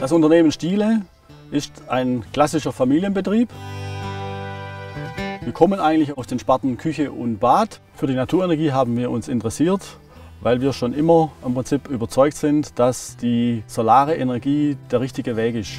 Das Unternehmen Stiele ist ein klassischer Familienbetrieb. Wir kommen eigentlich aus den Sparten Küche und Bad. Für die Naturenergie haben wir uns interessiert, weil wir schon immer im Prinzip überzeugt sind, dass die solare Energie der richtige Weg ist.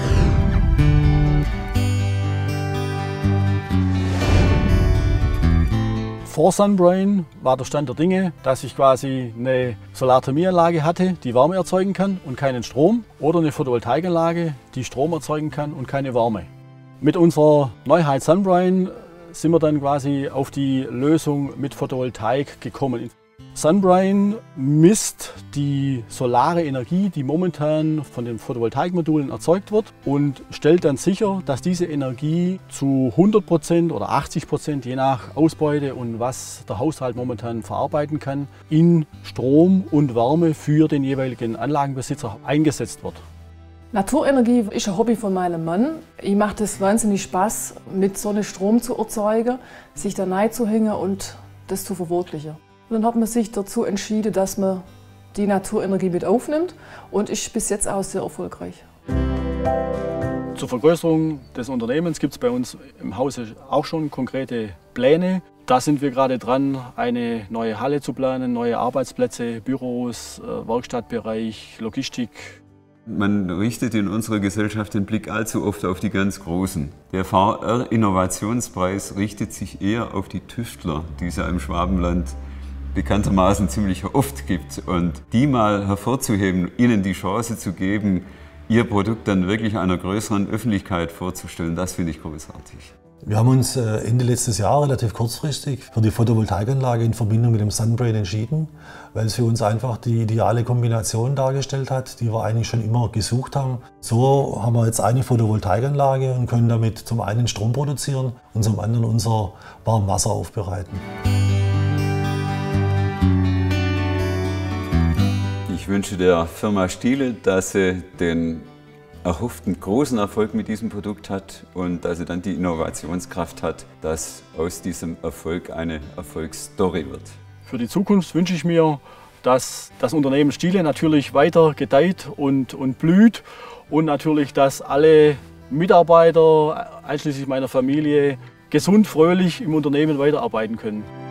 Vor Sunbrain war der Stand der Dinge, dass ich quasi eine Solarthermieanlage hatte, die Wärme erzeugen kann und keinen Strom, oder eine Photovoltaikanlage, die Strom erzeugen kann und keine Wärme. Mit unserer Neuheit Sunbrain sind wir dann quasi auf die Lösung mit Photovoltaik gekommen. Sunbrain misst die solare Energie, die momentan von den Photovoltaikmodulen erzeugt wird, und stellt dann sicher, dass diese Energie zu 100% oder 80%, je nach Ausbeute und was der Haushalt momentan verarbeiten kann, in Strom und Wärme für den jeweiligen Anlagenbesitzer eingesetzt wird. Naturenergie ist ein Hobby von meinem Mann. Ihm macht es wahnsinnig Spaß, mit Sonne Strom zu erzeugen, sich da reinzuhängen und das zu verwirklichen. Und dann hat man sich dazu entschieden, dass man die Naturenergie mit aufnimmt, und ist bis jetzt auch sehr erfolgreich. Zur Vergrößerung des Unternehmens gibt es bei uns im Hause auch schon konkrete Pläne. Da sind wir gerade dran, eine neue Halle zu planen, neue Arbeitsplätze, Büros, Werkstattbereich, Logistik. Man richtet in unserer Gesellschaft den Blick allzu oft auf die ganz Großen. Der VR-Innovationspreis richtet sich eher auf die Tüftler, die es ja im Schwabenland bekanntermaßen ziemlich oft gibt. Und die mal hervorzuheben, ihnen die Chance zu geben, ihr Produkt dann wirklich einer größeren Öffentlichkeit vorzustellen, das finde ich großartig. Wir haben uns Ende letztes Jahr relativ kurzfristig für die Photovoltaikanlage in Verbindung mit dem Sunbrain entschieden, weil es für uns einfach die ideale Kombination dargestellt hat, die wir eigentlich schon immer gesucht haben. So haben wir jetzt eine Photovoltaikanlage und können damit zum einen Strom produzieren und zum anderen unser Warmwasser aufbereiten. Ich wünsche der Firma Stiele, dass sie den erhofften großen Erfolg mit diesem Produkt hat und dass sie dann die Innovationskraft hat, dass aus diesem Erfolg eine Erfolgsstory wird. Für die Zukunft wünsche ich mir, dass das Unternehmen Stiele natürlich weiter gedeiht und blüht, und natürlich, dass alle Mitarbeiter, einschließlich meiner Familie, gesund, fröhlich im Unternehmen weiterarbeiten können.